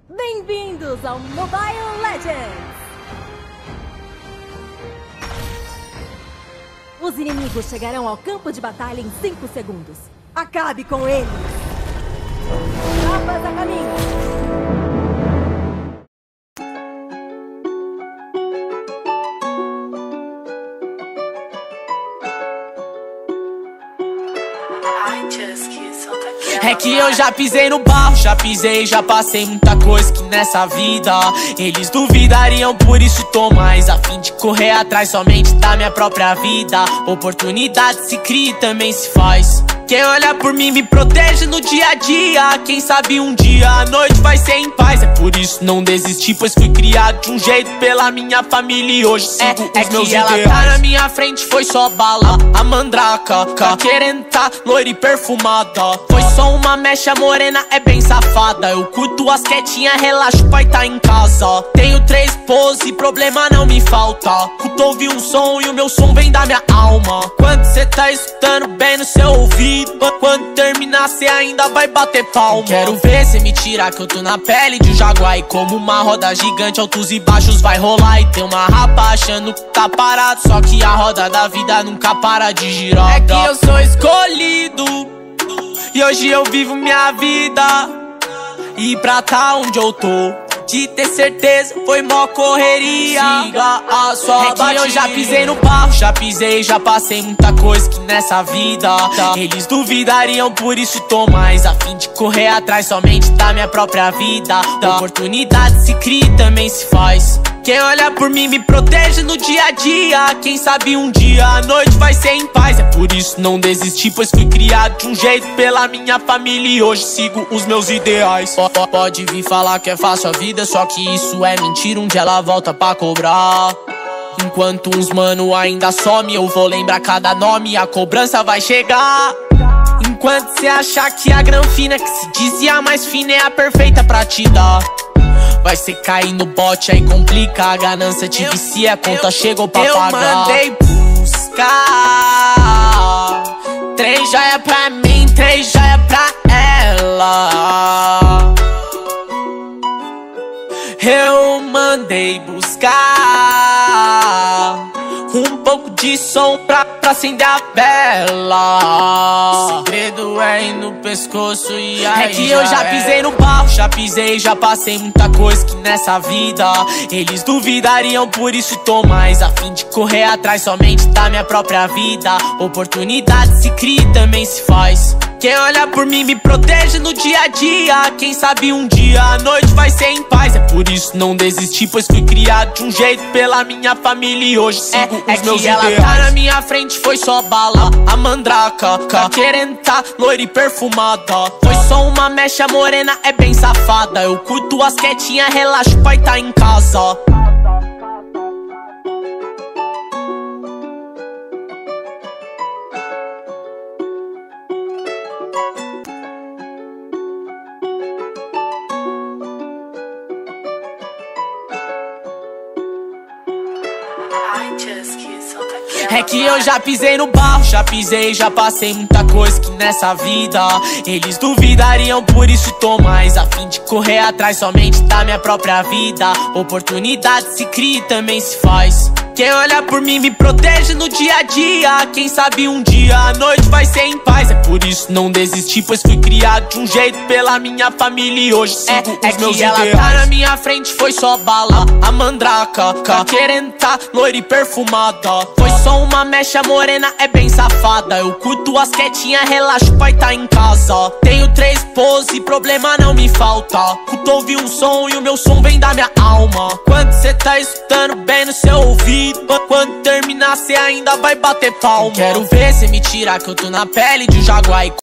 Bem-vindos ao Mobile Legends! Os inimigos chegarão ao campo de batalha em 5 segundos. Acabe com eles! Tropas a caminho! É que eu já pisei no barro, já pisei, já passei muita coisa que nessa vida eles duvidariam, por isso tô mais a fim de correr atrás somente da minha própria vida. Oportunidade se cria e também se faz. Quem olha por mim me protege no dia a dia. Quem sabe um dia a noite vai ser em paz. É por isso não desisti, pois fui criado de um jeito pela minha família e hoje sigo os meus ideais. Ela tá na minha frente, foi só bala. A mandraca, querendo tá loira e perfumada. Foi só uma mecha morena, é bem safada. Eu curto as quietinhas, relaxo, pai tá em casa. Tenho 3 poses, problema não me falta. Curto ouvir um som e o meu som vem da minha alma. Quando cê tá escutando bem no seu ouvido, quando terminar cê ainda vai bater palma. Quero ver cê me tirar que eu tô na pele de um jaguar. E como uma roda gigante, altos e baixos vai rolar. E tem uma rapa achando que tá parado, só que a roda da vida nunca para de girar. É que eu sou escolhido e hoje eu vivo minha vida. E pra tá onde eu tô, de ter certeza foi mó correria. Siga a sua batida. É que eu já pisei no barro, já pisei, já passei muita coisa que nessa vida eles duvidariam, por isso tô mais a fim de correr atrás somente da minha própria vida. Oportunidade se cria e também se faz. Quem olha por mim me protege no dia a dia. Quem sabe um dia a noite vai ser em paz. É por isso não desisti, pois fui criado de um jeito pela minha família e hoje sigo os meus ideais. Pode vir falar que é fácil a vida, só que isso é mentira, um dia ela volta pra cobrar. Enquanto uns mano ainda some, eu vou lembrar cada nome e a cobrança vai chegar. Enquanto cê achar que a granfina que se dizia mais fina é a perfeita pra te dar, vai ser cair no bote, aí complica. A ganância te vicia, a conta chegou pra pagar. Eu mandei buscar 3 joia pra mim, 3 joia pra ela. Eu mandei buscar um pouco de som pra acender a vela. O segredo é ir no pescoço e aí é que eu já pisei no barro, já pisei, já passei muita coisa que nessa vida eles duvidariam, por isso tô mais a fim de correr atrás somente da minha própria vida. Oportunidade se cria e também se faz. Quem olha por mim me protege no dia a dia. Quem sabe um dia a noite vai ser em paz. É por isso não desisti, pois fui criado de um jeito pela minha família e hoje sigo os meus ideais. Ela tá na minha frente, foi só bala. A mandraca, querendo tá loira e perfumada. Foi só uma mecha morena, é bem safada. Eu curto as quietinhas, relaxo, pai tá em casa. É que eu já pisei no barro, já pisei, já passei muita coisa que nessa vida eles duvidariam, por isso tô mais a fim de correr atrás somente da minha própria vida. Oportunidade se cria e também se faz. Quem olha por mim me protege no dia a dia. Quem sabe um dia a noite vai ser em paz. É por isso não desisti, pois fui criado de um jeito pela minha família e hoje sigo os meus ideais. Ela tá na minha frente, foi só bala. A mandraca, querendo tá loira e perfumada. Foi só uma mecha morena, é bem safada. Eu curto as quietinhas, relaxo, pai tá em casa. Tenho 3 poses, problema não me falta. Curto ouvir um som e o meu som vem da minha alma. Quando cê tá escutando bem no seu ouvido, quando terminar cê ainda vai bater palma. Quero ver cê me tirar que eu tô na pele de um jaguar.